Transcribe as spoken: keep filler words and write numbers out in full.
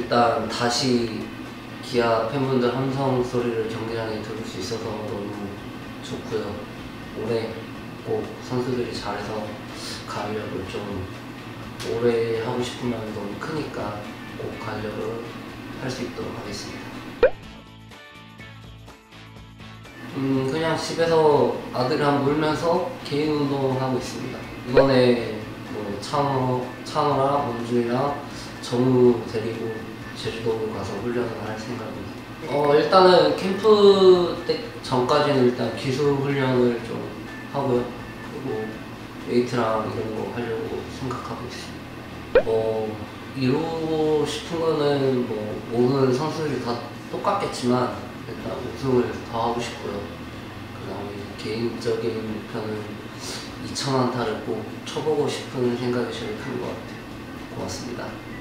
일단 다시 기아 팬분들 함성 소리를 경기장에 들을 수 있어서 너무 좋고요. 올해 꼭 선수들이 잘해서 가을야구를 좀 오래 하고 싶은 마음이 너무 크니까 꼭 가을야구를 할 수 있도록 하겠습니다. 음 그냥 집에서 아들이랑 놀면서 개인 운동하고 있습니다. 이번에 뭐 찬호, 찬호랑 원준이랑 정우 데리고 제주도 가서 훈련을 할 생각입니다. 어 일단은 캠프 때 전까지는 일단 기술 훈련을 좀 하고요. 그리고 웨이트랑 이런 거 하려고 생각하고 있습니다. 뭐 이루고 싶은 거는 뭐 모든 선수들이 다 똑같겠지만 일단 우승을 더 하고 싶고요. 그 다음에 개인적인 목표는 이천 안타를 꼭 쳐보고 싶은 생각이 제일 큰 것 같아요. 고맙습니다.